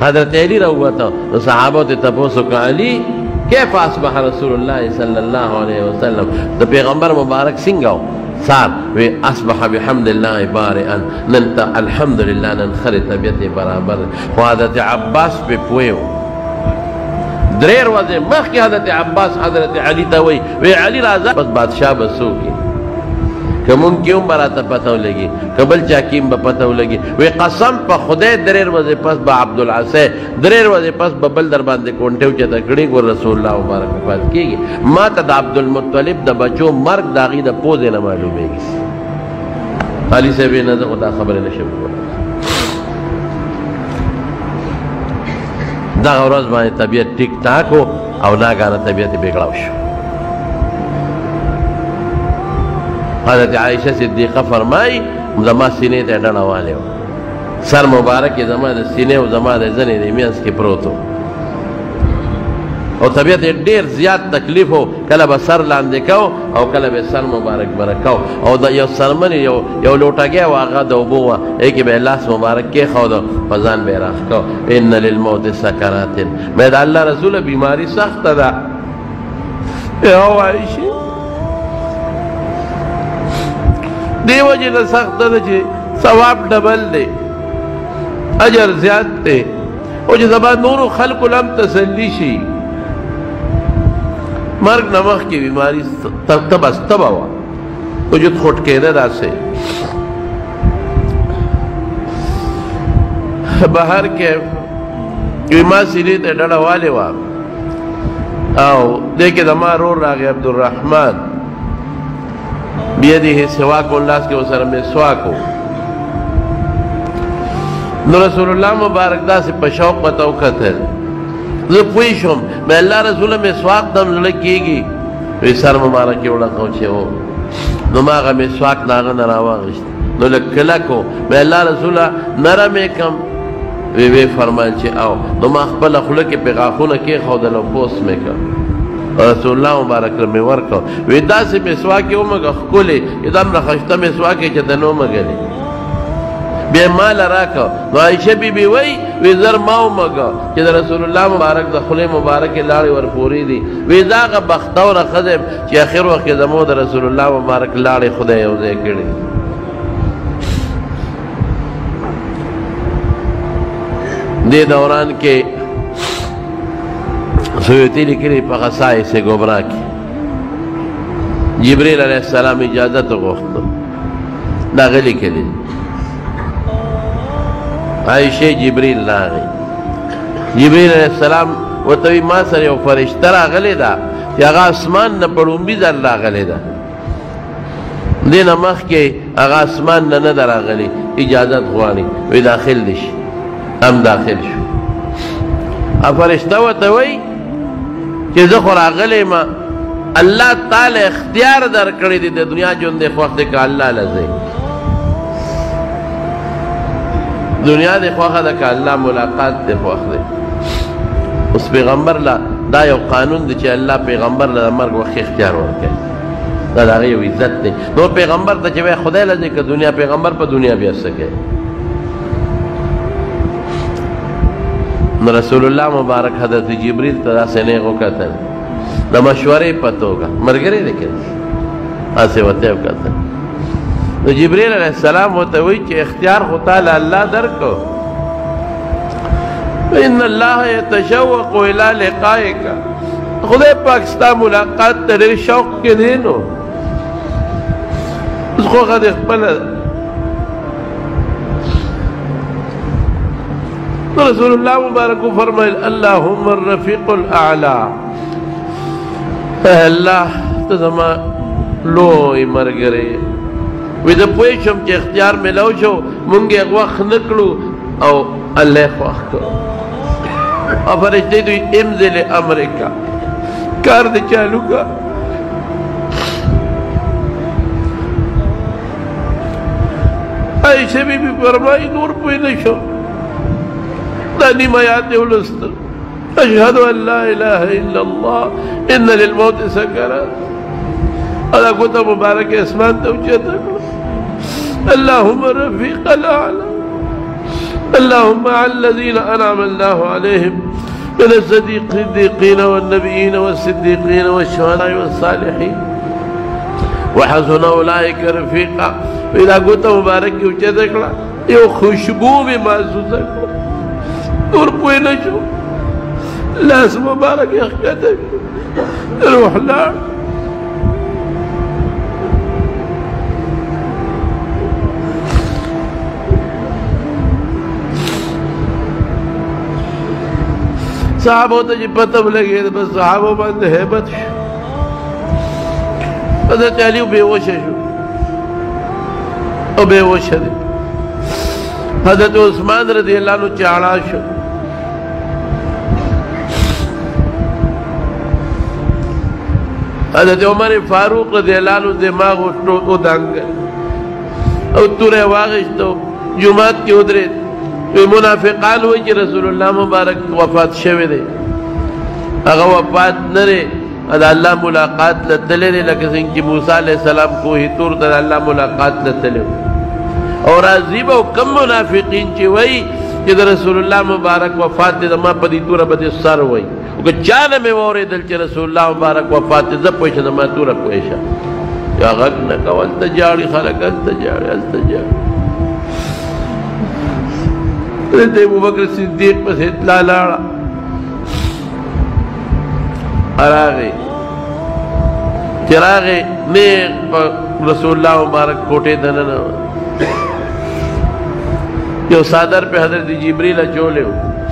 حضرت علی رہا تھا تو صحابہ تے تپوسو کہ علی کیف اصبح رسول اللہ صلی اللہ علیہ وسلم تو پیغمبر مبارک سنگاو صار وی اصبح بحمد اللہ بارئا ننتا الحمدللہ ننخر طبیعت برابر و حضرت عباس پہ پوئیو دریر وزے مخ کی حضرت عباس حضرت علی تاوئی وی علی رازا بس بادشاہ بسو کی کہ ممکن براتا پتاو لگی قبل چاکیم با پتاو لگی وی قسم پا خدای دریر وزے پس با عبدالعصے دریر وزے پس با بل در باندے کونٹیو چاہتا کڑی گو رسول اللہ مبارک مفاد کی گی ما تا دا عبدالمطلب دا بچو مرگ داغی دا پوزے نہ معلومے گی علی سے بھی نظر خدا خبر نشب ہونا دا غورز بانے طبیعت ٹک ٹاک ہو او ناگانا طبیعت بگڑاو شو حضرت عائشہ صدیقہ فرمائی زما سینے تے ڈڑا والے ہو سر مبارک زما دے سینے و زما دے زنے دے میانس کے پروتو اور طبیعت دیر زیاد تکلیف ہو کلا با سر لاندے کھو او کلا با سر مبارک برکھو او دا یو سرمنی یو لوٹا گیا و آغا دا بوا ایک بے لاس مبارک کے خو دا فضان بے راخ کھو ان للموت سکراتن میں دا اللہ رسول بیماری سخت دا او عائشی دے وجہ نہ سخت دا چھے ثواب ڈبل دے اجر زیاد دے او جو زبان نور خلق لم تسلی شی مرگ نمخ کی بیماری تب استبا ہوا او جو تھوٹ کے دا سے باہر کے ایمان سیلی تے ڈڑا والے وا آو دیکھے دمار رو راگے عبدالرحمن بیدی ہے سواکو اللہ کے وسلم میں سواکو نو رسول اللہ مبارک دا سے پشوق بتاو کتر زو پویشم میں اللہ رسول میں سواک دم لکی گی وی سر مبارکی اوڑا قوچے ہو نو ماغا میں سواک ناغا نراوا غشت نو لکلکو میں اللہ رسول نرم کم وی فرمائل چے آو نو ما اخبر خلق پیغاخون کے خودلو پوس میں کم رسول اللہ مبارک رمی ورکو وی دا سے مسواکی اومگا خکولی ادام رخشتا مسواکی چتن اومگلی بے مال راکو نو عائشہ بی بی وی زر ما اومگا چید رسول اللہ مبارک دا خلی مبارک لاری ورپوری دی وی داغا بختاو رخدم چی اخیر وقت زمود رسول اللہ مبارک لاری خدای اوزے کردی دے دوران کے سویتی لکلی پا غصائی سے گبرا کی جبریل علیہ السلام اجازت غوختو دا غلی کلی عائشہ جبریل لاغی جبریل علیہ السلام و توی ما سر یو فرشترا غلی دا یا اغا اسمان نا پڑون بی در لا غلی دا دینا مخ کے اغا اسمان نا ندر غلی اجازت غوانی وی داخل دیش ہم داخل شو فرشتہ و توی کہ زخور آگلے ما اللہ تعالی اختیار در کردی دے دنیا جون دے خواہ دے کہ اللہ لزے دنیا دے خواہ دے کہ اللہ ملاقات دے خواہ دے اس پیغمبر لا دا یو قانون دے چھے اللہ پیغمبر لا مرگ وقت اختیار ورکے دا دا غیو عزت دے دو پیغمبر دا چھے خدای لزے کہ دنیا پیغمبر پا دنیا بھی سکے رسول اللہ مبارک حضرت جبریل تدا سے نیغو کتن دا مشورے پتو گا مرگرے دیکھن آسے وطیب کتن تو جبریل علیہ السلام ہوتا ہوئی کہ اختیار خطا اللہ در کو ان اللہ یتشوق الى لقائک خدای پاکستان ملاقات ترے شوق کے دینو اس کو خد اقبل رسول اللہ مبارک کو فرمائے اللہم الرفیق الاعلا اللہ تزما لوئی مرگرے ویدہ پویشم چے اختیار میں لو شو منگے وقت نکلو او اللہ خواہ کرو اور فرشتے دوی امزل امریکہ کار دے چالو کا عائشہ بی بی فرمائی نور پوئی نشو دانی میات الاسطر اشہد ان لا الہ الا اللہ ان للموت سکرات ادا کتا مبارک اسمان توچہ تکلو اللہم رفیق الاعلا اللهم مع الذين أنعم الله عليهم من الصديقين والنبيين والصديقين والشهداء والصالحين وحسن أولئك رفيقا. إذا قلت مبارك وجدك لا يو خوشبو میں محسوس ہے اور کوئی نہ شو لاس مبارک يخدك روح لا صحابوں تو جی پتہ لگے بس صحابوں بند ہیبت حضرت علی بے ہوش ہے او بے ہوش ہے. حضرت عثمان رضی اللہ عنہ چاڑا شو حضرت عمر فاروق رضی اللہ عنہ دماغ او دانگ او تورے واغشتو جماعت کی ادرے منافقان ہوئی کہ رسول اللہ مبارک وفات شوے دے اگر وفات نرے ادا اللہ ملاقات لتلے دے لکسن کی موسیٰ علیہ السلام کو ہی طور تا اللہ ملاقات لتلے اور عزیب و کم منافقین چی وئی کہ رسول اللہ مبارک وفات دے ما پدی طور بدی سر ہوئی اگر چانا میں وورے دل چی رسول اللہ مبارک وفات دے زب پوشا ما طور پوشا یا غق نکا والتجاڑی خلق التجاڑی حضرت ابو بکر صدیق پس اطلاع لارا اراغی چراغی نیک رسول اللہ مبارک کوٹے دننا جو صادر پہ حضرت جبریل چولے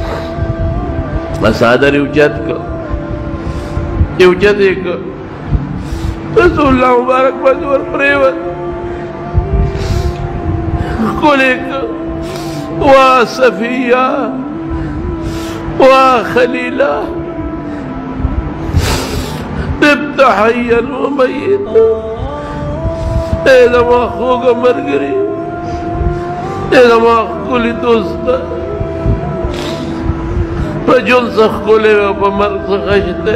ہو صادر اچت کو یہ اچت ایک رسول اللہ مبارک مجور پریوت کل ایک وا صفیہ وا خلیلہ تبت حیا و میتا اے زمان خوگا مرگری اے زمان کلی دوستا پجن سخ کلے و پا مرگ سخشتے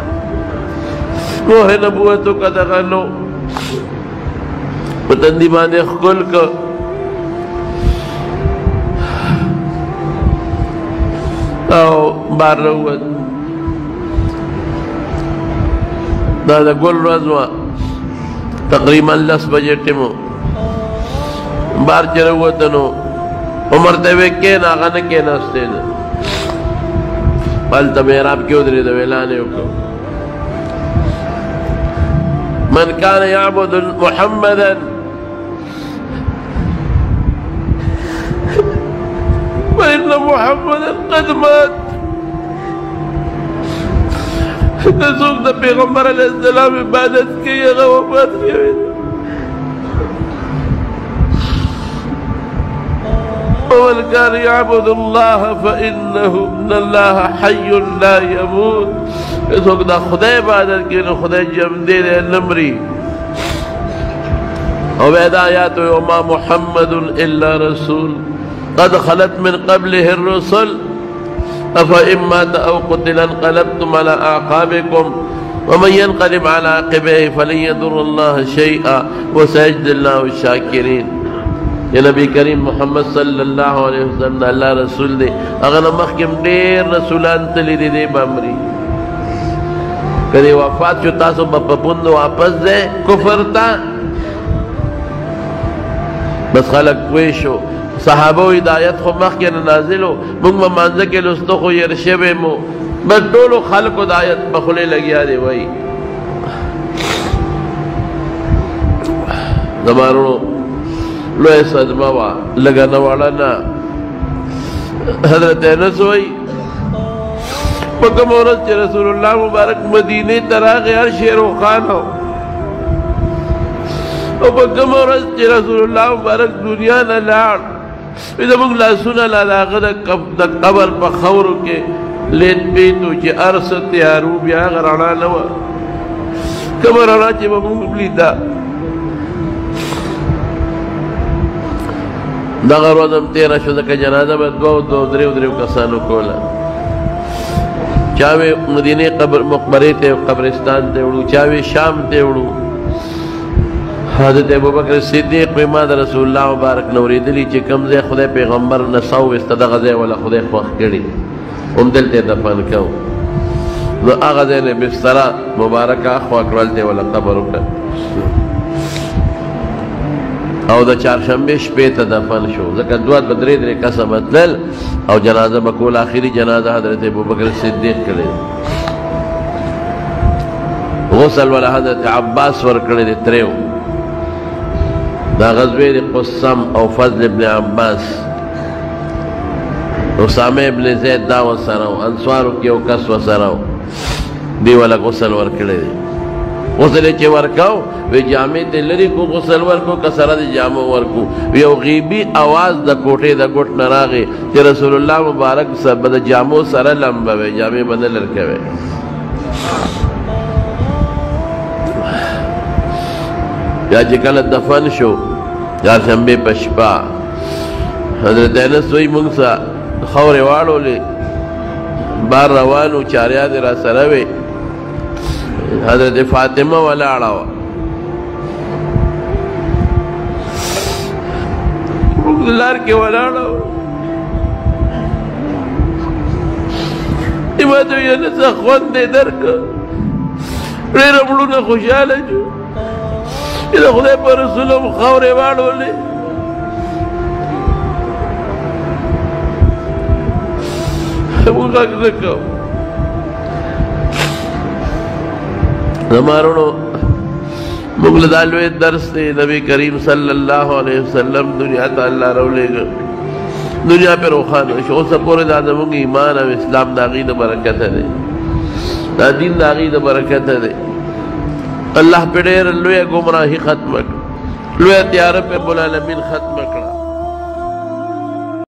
روح نبوتو کا دغنو پتندی بانے خکل کا او بار روت دادا گل رضوان تقریبا 10 بجے ٹیمو بار چروتنو عمر تیوے کین آغا نکین استین پالتا میراب کیوں دری دو اعلانے کو من کان یعبد محمدا فإن محمد قد مات. نسوک دا پیغمبر علیہ السلام عبادت کی اغا وفات کی ومن كان يعبد الله فإنه إن الله حي لا يموت. نسوک دا خدا عبادت کی خدا جم دے دے نمری وبعد آیات وما محمد إلا رسول قد خلت من قبله الرسل أفإن مات أو قتل انقلبتم على أعقابكم ومن ينقلب على عقبيه فلن يضر الله شيئا وسيجزي الله الشاكرين. یا نبی کریم محمد صلی اللہ علیہ وسلم اللہ رسول دے اگر مخکم دیر رسولان تلی دے دے بامری کدے وفات شو تاسو بپپند واپس دے کفر تا بس خلق کوئیشو صحابو ہدایت خو مخکن نازلو منگ ممانزہ کے لستو خو یرشبے مو بس دولو خلق ہدایت بخلے لگیا دے وئی زمانو لوئے صدمہ وا لگانا والا نا حضرت انس ہوئی پکم عورت چے رسول اللہ مبارک مدینے تراغ ہر شیر و خان ہو اور پکم عورت چے رسول اللہ مبارک دنیا نہ لاڑ اذا مگ لا سنا لا لاغد قبر پا خورو کے لیت بیتو چے ارس تیارو بیا غرانا نوا کمر رانا چے ممگ لیتا دغه روزم تیرا شو دکا جنازه با دو دریو کسانو کولا چاوے مدینے مقبرے تے قبرستان تے اڑو چاوے شام تے اڑو حضرت ابوبکر صدیق په ما د رسول الله مبارک نوریدلی چې کوم ځای خدای پیغمبر نسو استدغه ځای ولا خدای خوښ کړي هم دلته دفن کو نو هغه ځای نه بستر مبارک اخوا کړل دی ولا قبر وکړ او د چهارشنبه شپې ته دفن شو ځکه دوه بدرې درې کسه متلل او جنازه بکول آخري جنازه حضرت ابوبکر صدیق کړي غسل ولا حضرت عباس ور کړی دی تریو دا غزوه دی قسم او فضل ابن عباس اسامه ابن زید دا وسره انصارو کې یو کس وسره دی ولا غسل ور کړی دی غسل چې ورکاو وی جامع ته لري کو غسل ورکو کسره دی جامع ورکو یو غیبی आवाज د کوټې د ګټ نه راغی چې رسول الله مبارک سره د جامع سره لمبه وی جامع بدل ورکوي یا چې کله دفن شو چهارشنبې په شپه حضرت انس وی موږ سره خاورې واړولې بار روانو چاریا دې را سره وې حضرت فاطمه ولاړه وه موږ لار کې ولاړه وه ما ته ویل څه خوند دې درکړه ډېر مړونه خوشحاله شو چې د خدای په رسول هم خاورې واړولې موږ غږ نه کوو زما وروڼو موږ له دا لوی درس دی نبی کریم صلی الله علیه وسلم دنیا ته الله راولېږه دنیا پې روښانه شو اوسه پورې دا زموږ ایمان او اسلام د هغې د برکته دی دا دین د هغې د برکته دی الله پہ ډېر لویه ګمراهي ختمه کړه لویه تیاره پہ رب العالمین ختمه کړه